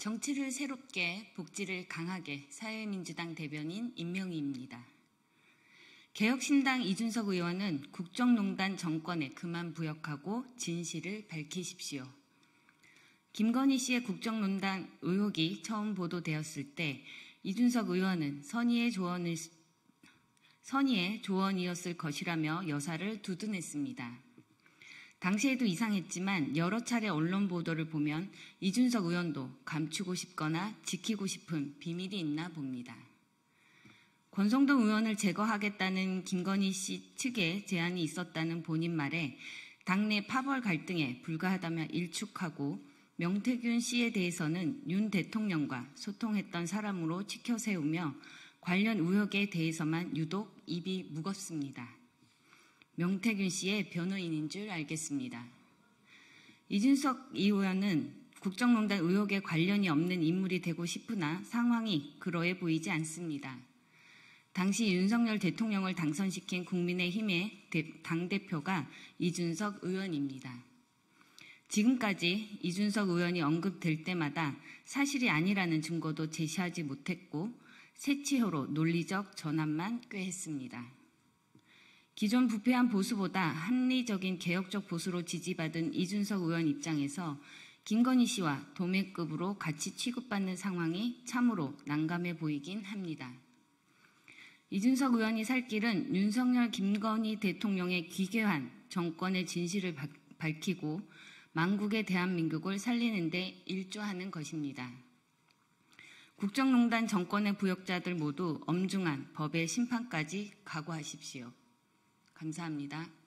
정치를 새롭게, 복지를 강하게 사회민주당 대변인 임명희입니다. 개혁신당 이준석 의원은 국정농단 정권에 그만 부역하고 진실을 밝히십시오. 김건희 씨의 국정농단 의혹이 처음 보도되었을 때 이준석 의원은 선의의 조언이었을 것이라며 여사를 두둔했습니다. 당시에도 이상했지만 여러 차례 언론 보도를 보면 이준석 의원도 감추고 싶거나 지키고 싶은 비밀이 있나 봅니다. 권성동 의원을 제거하겠다는 김건희 씨 측의 제안이 있었다는 본인 말에 당내 파벌 갈등에 불과하다며 일축하고 명태균 씨에 대해서는 윤 대통령과 소통했던 사람으로 치켜세우며 관련 의혹에 대해서만 유독 입이 무겁습니다. 명태균 씨의 변호인인 줄 알겠습니다. 이준석 의원은 국정농단 의혹에 관련이 없는 인물이 되고 싶으나 상황이 그러해 보이지 않습니다. 당시 윤석열 대통령을 당선시킨 국민의힘의 당대표가 이준석 의원입니다. 지금까지 이준석 의원이 언급될 때마다 사실이 아니라는 증거도 제시하지 못했고 새치효로 논리적 전환만 꾀했습니다. 기존 부패한 보수보다 합리적인 개혁적 보수로 지지받은 이준석 의원 입장에서 김건희 씨와 도매급으로 같이 취급받는 상황이 참으로 난감해 보이긴 합니다. 이준석 의원이 살 길은 윤석열 김건희 대통령의 기괴한 정권의 진실을 밝히고 망국의 대한민국을 살리는 데 일조하는 것입니다. 국정농단 정권의 부역자들 모두 엄중한 법의 심판까지 각오하십시오. 감사합니다.